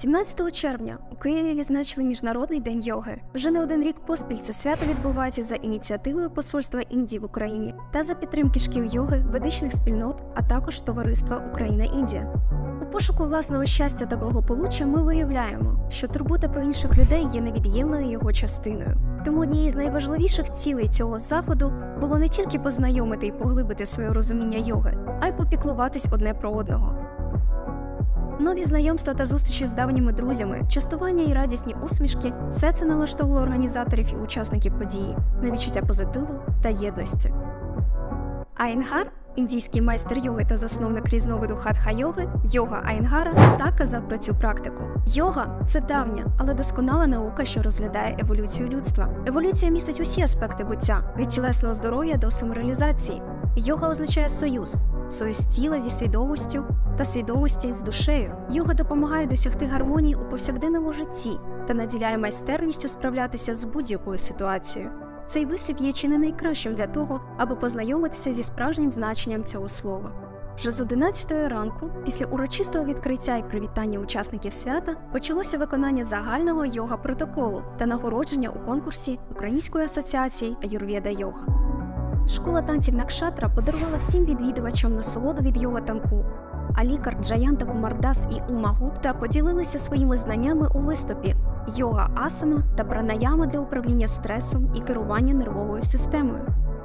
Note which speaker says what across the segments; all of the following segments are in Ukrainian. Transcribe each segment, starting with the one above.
Speaker 1: 17 червня у Києві відзначили Міжнародний день йоги. Вже не один рік поспіль це свято відбувається за ініціативою Посольства Індії в Україні та за підтримки шкіл йоги, ведичних спільнот, а також товариства Україна-Індія. У пошуку власного щастя та благополуччя ми виявляємо, що турбота про інших людей є невід'ємною його частиною. Тому однією з найважливіших цілей цього заходу було не тільки познайомити і поглибити своє розуміння йоги, а й попіклуватись одне про одного. Нові знайомства та зустрічі з давніми друзями, частування і радісні усмішки – все це налаштовувало організаторів і учасників події на відчуття позитиву та єдності. Айєнгар, індійський майстер йоги та засновник різновиду хатха-йоги, йога Айєнгара, так казав про цю практику. Йога – це давня, але досконала наука, що розглядає еволюцію людства. Еволюція містить усі аспекти буття – від тілесного здоров'я до самореалізації. Йога означає союз тіла зі свідомістю та свідомості з душею. Йога допомагає досягти гармонії у повсякденному житті та наділяє майстерністю справлятися з будь-якою ситуацією. Цей вислів є чи не найкращим для того, аби познайомитися зі справжнім значенням цього слова. Вже з 11-ї ранку, після урочистого відкриття і привітання учасників свята, почалося виконання загального йога-протоколу та нагородження у конкурсі Української асоціації Аюрведа-йога. Школа танців Накшатра подарувала всім відвідувачам насолоду від йога-танку, а лікар Джаянта Кумардас і Ума Гупта поділилися своїми знаннями у виступі «Йога-асана» та пранаяма для управління стресом і керування нервовою системою.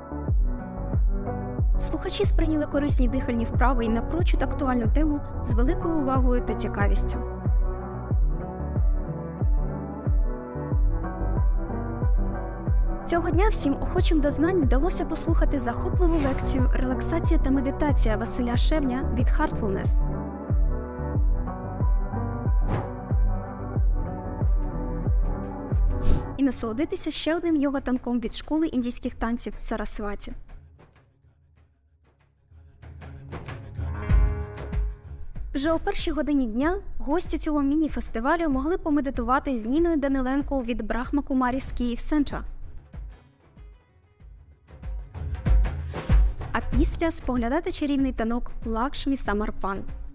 Speaker 1: Слухачі сприйняли корисні дихальні вправи і напрочуд актуальну тему з великою увагою та цікавістю. Цього дня всім охочим до знань вдалося послухати захопливу лекцію «Релаксація та медитація» Василя Шевня від Heartfulness. І насолодитися ще одним йога-танком від школи індійських танців Сарасваті. Вже о першій годині дня гості цього міні-фестивалю могли помедитувати з Ніною Даниленко від Брахма Кумаріс Київ Центра. А після споглядати чарівний танок Лакшмі Самарпан.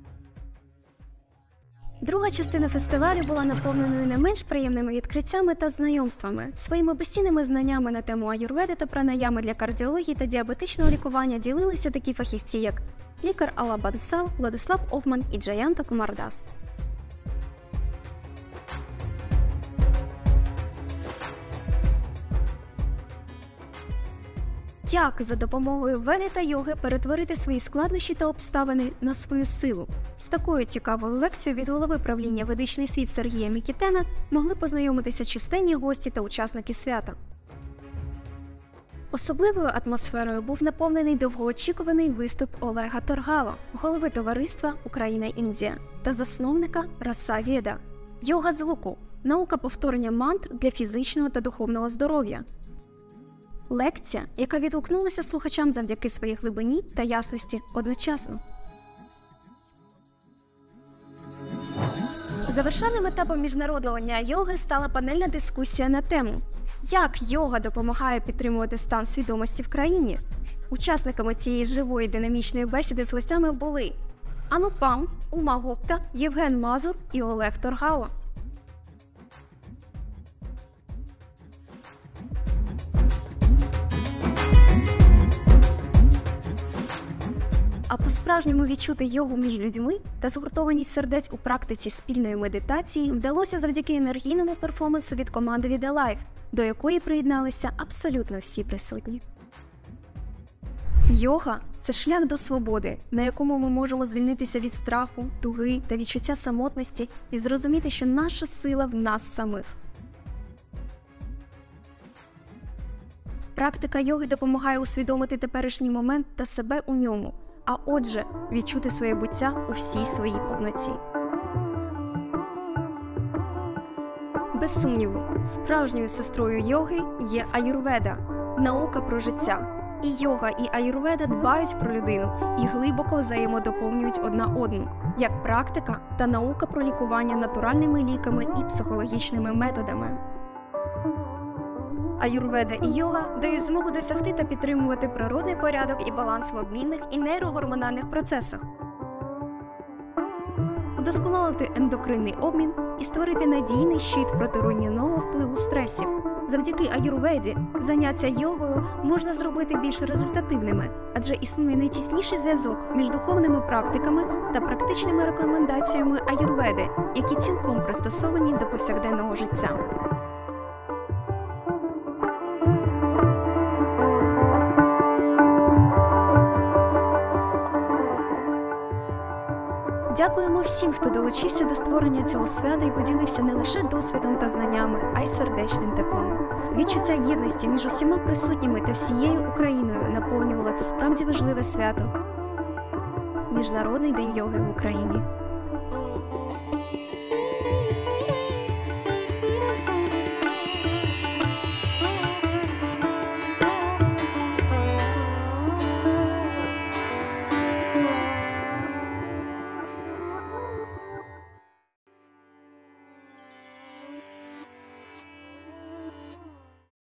Speaker 1: Друга частина фестивалю була наповненою не менш приємними відкриттями та знайомствами. Своїми безцінними знаннями на тему аюрведи та пранаями для кардіології та діабетичного лікування ділилися такі фахівці, як лікар Алла Бансал, Владислав Офман і Джаянта Кумардас. Як за допомогою веди та йоги перетворити свої складнощі та обставини на свою силу? З такою цікавою лекцією від голови правління «Ведичний світ» Сергія Мікітена могли познайомитися численні гості та учасники свята. Особливою атмосферою був наповнений довгоочікуваний виступ Олега Торгало, голови товариства Україна-Індія та засновника Раса Веда. Йога звуку – наука повторення мантр для фізичного та духовного здоров'я. Лекція, яка відгукнулася слухачам завдяки своїй глибині та ясності одночасно. Завершальним етапом Міжнародного дня йоги стала панельна дискусія на тему «Як йога допомагає підтримувати стан свідомості в країні?». Учасниками цієї живої динамічної бесіди з гостями були Анупам, Ума Гупта, Євген Мазур і Олег Торгало. А по-справжньому відчути йогу між людьми та згуртованість сердець у практиці спільної медитації вдалося завдяки енергійному перформансу від команди Vida Life, до якої приєдналися абсолютно всі присутні. Йога – це шлях до свободи, на якому ми можемо звільнитися від страху, туги та відчуття самотності і зрозуміти, що наша сила в нас самих. Практика йоги допомагає усвідомити теперішній момент та себе у ньому, а отже, відчути своє буття у всій своїй повноті. Без сумніву, справжньою сестрою йоги є аюрведа – наука про життя. І йога, і аюрведа дбають про людину і глибоко взаємодоповнюють одна одну, як практика та наука про лікування натуральними ліками і психологічними методами. Аюрведа і йога дають змогу досягти та підтримувати природний порядок і баланс в обмінних і нейрогормональних процесах. У удосконалити ендокринний обмін і створити надійний щит проти руйнівного впливу стресів. Завдяки аюрведі заняття йогою можна зробити більш результативними, адже існує найтісніший зв'язок між духовними практиками та практичними рекомендаціями аюрведи, які цілком пристосовані до повсякденного життя. Дякуємо всім, хто долучився до створення цього свята і поділився не лише досвідом та знаннями, а й сердечним теплом. Відчуття єдності між усіма присутніми та всією Україною наповнювало це справді важливе свято – Міжнародний день йоги в Україні.